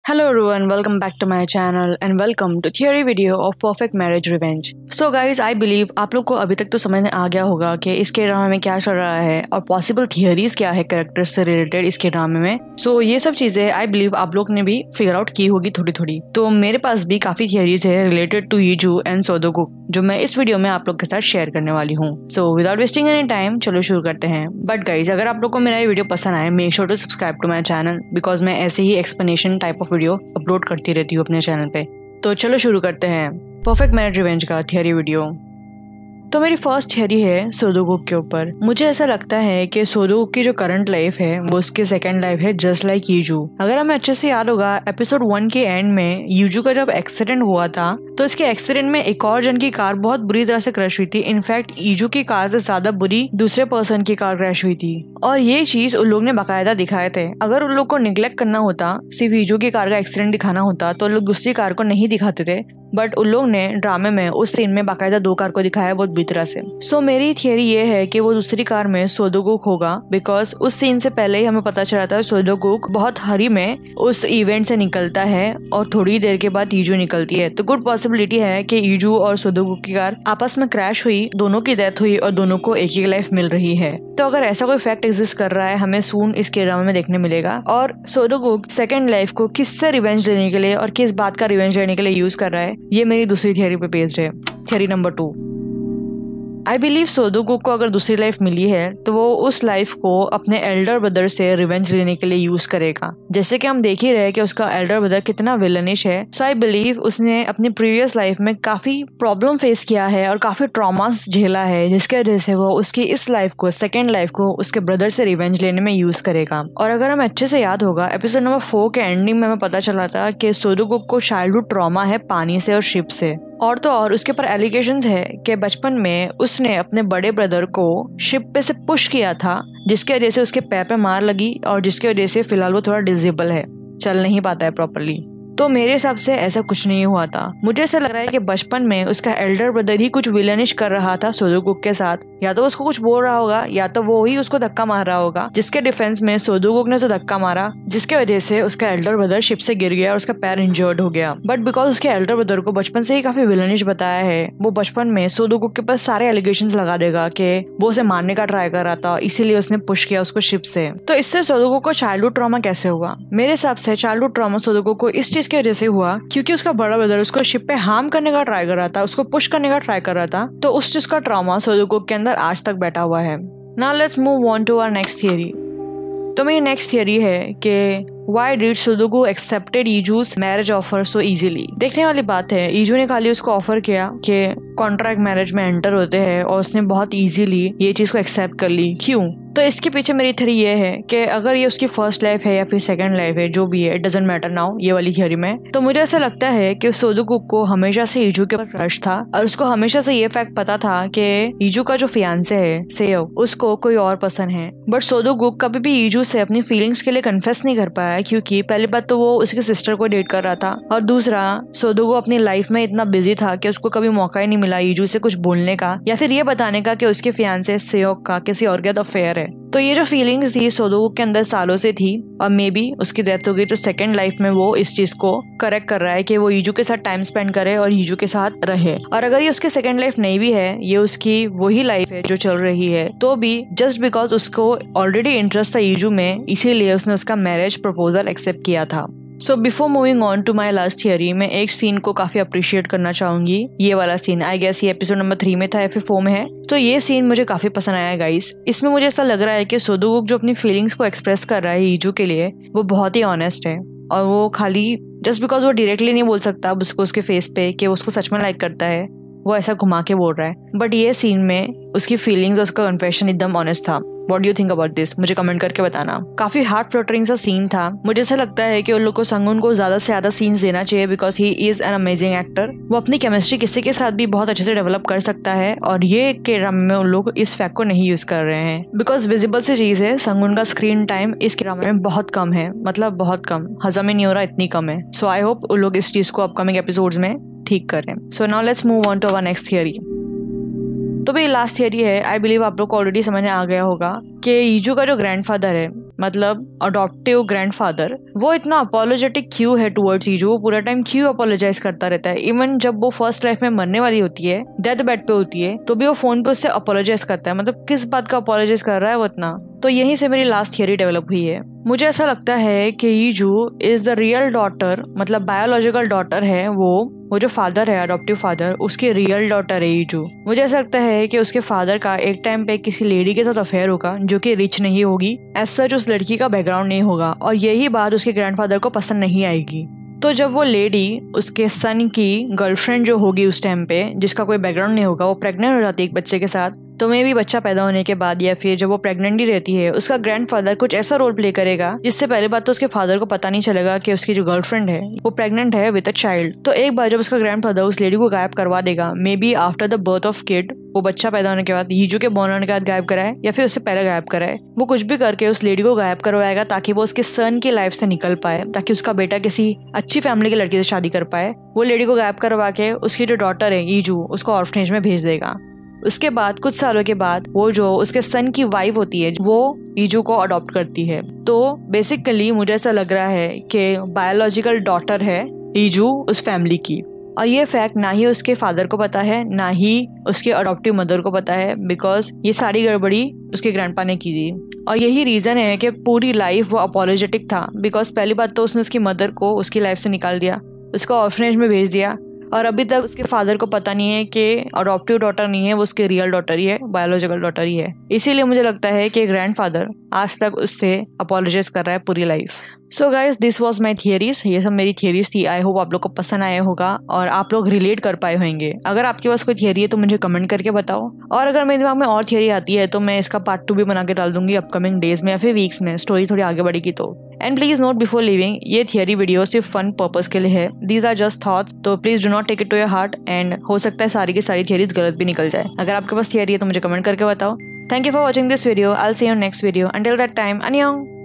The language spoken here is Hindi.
Hello everyone, welcome back to my channel and welcome to theory video of Perfect Marriage Revenge. So guys, I believe आप लोग को अभी तक तो समझ में आ गया होगा कि इसके ड्रामे में क्या चल रहा है और पॉसिबल थियरीज क्या है कैरेक्टर्स से रिलेटेड इसके ड्रामे में। सो ये सब चीजें आई बिलीव आप लोग ने भी फिगर आउट की होगी थोड़ी थोड़ी। तो मेरे पास भी काफी थियरीज है related to Yiju and Seo Doguk जो मैं इस वीडियो में आप लोग के साथ शेयर करने वाली हूँ। So without wasting any time चलो शुरू करते हैं। बट गाइज, अगर आप लोग को मेरा ये वीडियो पसंद आए make sure to subscribe to my channel because मैं ऐसे ही explanation type of video upload करती रहती हूँ अपने चैनल पे। तो चलो शुरू करते हैं परफेक्ट मैरिज रिवेंज का थियरी वीडियो। तो मेरी फर्स्ट थियरी है सोदोगुक के ऊपर। मुझे ऐसा लगता है कि सोदोगुक की जो करंट लाइफ है वो उसकी सेकंड लाइफ है जस्ट लाइक यीजू। अगर हमें अच्छे से याद होगा एपिसोड 1 के एंड में यीजू का जब एक्सीडेंट हुआ था तो इसके एक्सीडेंट में एक और जन की कार बहुत बुरी तरह से क्रैश हुई थी। इनफैक्ट यीजू की कार से ज्यादा बुरी दूसरे पर्सन की कार क्रैश हुई थी और ये चीज उन लोग ने बाकायदा दिखाए थे। अगर उन लोग को निग्लेक्ट करना होता, सिर्फ यीजू की कार का एक्सीडेंट दिखाना होता तो लोग दूसरी कार को नहीं दिखाते थे। बट उन लोग ने ड्रामे में उस सीन में बाकायदा 2 कार को दिखाया बहुत बुरी तरह से। सो मेरी थियरी ये है कि वो दूसरी कार में सोदोगुक होगा बिकॉज उस सीन से पहले ही हमें पता चला था सोदोगुक बहुत हरी में उस इवेंट से निकलता है और थोड़ी देर के बाद यीजू निकलती है। तो गुड पॉसिबिलिटी है कि यीजू और सोदोगुक की कार आपस में क्रैश हुई, दोनों की डेथ हुई और दोनों को एक ही लाइफ मिल रही है। तो अगर ऐसा कोई फैक्ट एग्जिस्ट कर रहा है हमें सून इस ड्रामे में देखने मिलेगा। और सोदोगुक सेकंड लाइफ को किससे रिवेंज लेने के लिए और किस बात का रिवेंज लेने के लिए यूज कर रहा है, ये मेरी दूसरी थियरी पे बेस्ड है। Theory number 2, I believe Seo Doguk को अगर दूसरी लाइफ मिली है तो वो उस लाइफ को अपने एल्डर ब्रदर से रिवेंज लेने के लिए यूज करेगा। जैसे कि हम देख ही रहे कि उसका एल्डर ब्रदर कितना विलनिश है। सो आई बिलीव उसने अपनी प्रीवियस लाइफ में काफी प्रॉब्लम फेस किया है और काफी ट्रॉमास झेला है जिसके वजह से वो उसकी इस लाइफ को, सेकेंड लाइफ को उसके ब्रदर से रिवेंज लेने में यूज करेगा। और अगर हमें अच्छे से याद होगा एपिसोड नंबर 4 के एंडिंग में हमें पता चला था कि सोदोगुक को चाइल्डहुड ट्रॉमा है पानी से और शिप से। और तो और उसके ऊपर एलिगेशंस है कि बचपन में उसने अपने बड़े ब्रदर को शिप पे से पुश किया था जिसकी वजह से उसके पैर पे मार लगी और जिसकी वजह से फिलहाल वो थोड़ा डिसेबल है, चल नहीं पाता है प्रॉपरली। तो मेरे हिसाब से ऐसा कुछ नहीं हुआ था। मुझे ऐसा लग रहा है कि बचपन में उसका एल्डर ब्रदर ही कुछ विलनिश कर रहा था सोदोगुक के साथ। या तो उसको कुछ बोल रहा होगा या तो वो ही उसको धक्का मार रहा होगा जिसके डिफेंस में सोदोगुक ने उसे धक्का मारा जिसके वजह से उसका एल्डर ब्रदर शिप से गिर गया और उसका पैर इंजर्ड हो गया। बट बिकॉज उसके एल्डर ब्रदर को बचपन से ही काफी विलनिश बताया है, वो बचपन में सोदोगुक के पास सारे एलिगेशंस लगा देगा कि वो उसे मारने का ट्राई कर रहा था, इसीलिए उसने पुश किया उसको शिप से। तो इससे सोदोगुक को चाइल्डहुड ट्रॉमा कैसे हुआ? मेरे हिसाब से चाइल्डहुड ट्रॉमा सोदोगुक को इस चीज की वजह से हुआ क्योंकि उसका बड़ा ब्रदर उसको शिप पे हार्म करने का ट्राई कर रहा था, उसको पुश करने का ट्राई कर रहा था। तो उस चीज का ट्रॉमा सोदोगुक के अंदर आज तक बैठा हुआ है। Now let's move on to our next theory. तो मेरी नेक्स्ट थियरी है कि Why did Sodogu accepted Yiju's marriage offer so easily? देखने वाली बात है, यीजू ने खाली उसको ऑफर किया कि कॉन्ट्रैक्ट मैरिज में एंटर होते हैं और उसने बहुत इजीली ये चीज को एक्सेप्ट कर ली। क्यों? तो इसके पीछे मेरी थियरी ये है कि अगर ये उसकी फर्स्ट लाइफ है या फिर सेकंड लाइफ है, जो भी है इट डजंट मैटर नाउ ये वाली थियरी में। तो मुझे ऐसा लगता है कि सोदोगुक को हमेशा से यीजू के ऊपर क्रश था और उसको हमेशा से ये फैक्ट पता था कि यीजू का जो फियांसे है सेयो उसको कोई और पसंद है। बट सोदोगुक कभी भी यीजू से अपनी फीलिंग्स के लिए कन्फेस नहीं कर पाया क्योंकि पहली बात तो वो उसकी सिस्टर को डेट कर रहा था और दूसरा सोदोगुक अपनी लाइफ में इतना बिजी था कि उसको कभी मौका ही नहीं मिला यीजू से कुछ बोलने का या फिर ये बताने का कि उसके फियांसे सेयोक का किसी और के साथ अफेयर है। तो ये जो फीलिंग्स थी सोदोगुक के अंदर सालों से थी और मे बी उसकी डेथ हो गई तो सेकंड लाइफ में वो इस चीज को करेक्ट कर रहा है कि वो यीजू के साथ टाइम स्पेंड करे और यीजू के साथ रहे। और अगर ये उसकी सेकंड लाइफ नहीं भी है, ये उसकी वही लाइफ है जो चल रही है, तो भी जस्ट बिकॉज उसको ऑलरेडी इंटरेस्ट था यीजू में इसीलिए उसने उसका मैरिज प्रपोजल एक्सेप्ट किया था। So before moving on to my last theory, मैं एक सीन को काफी अप्रिशिएट करना चाहूंगी। ये वाला सीन आई गेस ये एपिसोड नंबर 3 में था या फिर 4 में है। तो ये सीन मुझे काफी पसंद आया गाइस। इसमें मुझे ऐसा लग रहा है कि सोदोगुक जो अपनी फीलिंग्स को एक्सप्रेस कर रहा है यीजू के लिए वो बहुत ही ऑनेस्ट है और वो खाली जस्ट बिकॉज वो डायरेक्टली नहीं बोल सकता उसको उसके फेस पे कि वो उसको सच में लाइक करता है, वो ऐसा घुमा के बोल रहा है। बट ये सीन में उसकी फीलिंग्स और उसका कन्फेशन एकदम ऑनेस्ट था। What do you think about this? मुझे कमेंट करके बताना। काफी हार्ट फ्लटरिंग सा सीन था। मुझे ऐसा लगता है कि उन लोग को संगुन को ज्यादा से ज्यादा सीन्स देना चाहिए because he is an amazing actor. वो अपनी केमिस्ट्री किसी के साथ भी बहुत अच्छे से डेवलप कर सकता है और ये के ड्रामे में उन लोग इस फैक्ट को नहीं यूज कर रहे हैं बिकॉज विजिबल सी चीज है संगुन का स्क्रीन टाइम इस ड्रामे में बहुत कम है, मतलब बहुत कम, हजम ही नहीं हो रहा, इतनी कम है। सो आई होप उन लोग इस चीज को अपकमिंग एपिसोड्स में ठीक करें। So now let's move on to our next theory. तो भाई लास्ट थियरी है, आई बिलीव आप लोग को ऑलरेडी समझ में आ गया होगा कि यीजू का जो ग्रैंडफादर है मतलब अडॉप्टिव ग्रैंडफादर, वो इतना अपोलोजेटिक क्यों है टुवर्ड्स ईजू, वो पूरा टाइम क्यों अपोलोजाइज करता रहता है। इवन जब वो फर्स्ट लाइफ में मरने वाली होती है, डेथ बेड पे होती है, तो भी वो फोन पे उससे अपोलोजाइज करता है। मतलब किस बात का अपोलोजाइज कर रहा है वो इतना। तो यहीं से मेरी लास्ट थियरी डेवलप हुई है। मुझे ऐसा लगता है कि Yiju is the real daughter, मतलब बायोलॉजिकल डॉटर है वो जो फादर है, अडॉप्टिव फादर, उसकी रियल डॉटर है ईजू। मुझे ऐसा लगता है कि उसके फादर का एक टाइम पे किसी लेडी के साथ अफेयर होगा जो कि रिच नहीं होगी, एज सच उस लड़की का बैकग्राउंड नहीं होगा, और यही बात उसके ग्रैंडफादर को पसंद नहीं आएगी। तो जब वो लेडी उसके सन की गर्लफ्रेंड जो होगी उस टाइम पे, जिसका कोई बैकग्राउंड नहीं होगा, वो प्रेग्नेंट हो जाती है एक बच्चे के साथ, तो मे भी बच्चा पैदा होने के बाद या फिर जब वो प्रेग्नेंट ही रहती है, उसका ग्रैंडफादर कुछ ऐसा रोल प्ले करेगा जिससे पहले बात तो उसके फादर को पता नहीं चलेगा कि उसकी जो गर्लफ्रेंड है वो प्रेग्नेंट है विद अ चाइल्ड। तो एक बार जब उसका ग्रैंडफादर उस लेडी को गायब करवा देगा, maybe after the birth of kid, वो बच्चा पैदा होने के बाद, ईजू के बॉर्न होने के बाद गायब कराए या फिर उससे पहले गायब कराए, वो कुछ भी करके उस लेडी को गायब करवाएगा ताकि वो उसके सन की लाइफ से निकल पाए, ताकि उसका बेटा किसी अच्छी फैमिली की लड़की से शादी कर पाए। वो लेडी को गायब करवा के उसकी जो डॉटर है ईजू, उसको ऑर्फनेज में भेज देगा। उसके बाद कुछ सालों के बाद वो जो उसके सन की वाइफ होती है वो ईजू को अडॉप्ट करती है। तो बेसिकली मुझे ऐसा लग रहा है कि बायोलॉजिकल डॉटर है ईजू उस फैमिली की, और ये फैक्ट ना ही उसके फादर को पता है ना ही उसके अडॉप्टिव मदर को पता है, बिकॉज ये सारी गड़बड़ी उसके ग्रैंडपा ने की थी। और यही रीजन है कि पूरी लाइफ वो अपोलोजेटिक था, बिकॉज पहली बात तो उसने उसकी मदर को उसकी लाइफ से निकाल दिया, उसको ऑर्फनेज में भेज दिया, और अभी तक उसके फादर को पता नहीं है कि अडॉप्टिव डॉटर नहीं है, वो उसके रियल डॉटर ही है, बायोलॉजिकल डॉटर ही है। इसीलिए मुझे लगता है कि ग्रैंडफादर आज तक उससे अपोलोजाइज कर रहा है पूरी life. So guys, this was my theories. ये सब मेरी थियरीज थी। आई होप आप लोग को पसंद आया होगा और आप लोग रिलेट कर पाए होंगे। अगर आपके पास कोई थियरी है तो मुझे कमेंट करके बताओ, और अगर मेरे दिमाग में और थियरी आती है तो मैं इसका पार्ट 2 भी बना के डाल दूंगी अपकमिंग डेज में या फिर वीक्स में, स्टोरी थोड़ी आगे बढ़ेगी तो। And please note before leaving, ये थियरी वीडियो सिर्फ फन पर्पस के लिए है। दीज आर जस्ट थॉट्स, तो please do not take it to your heart, and हो सकता है सारी की सारी थियरीज गलत भी निकल जाए। अगर आपके पास थियरी है तो मुझे कमेंट करके बताओ। Thank you for watching this video. I will see you next video. Until that time, अन्यंग।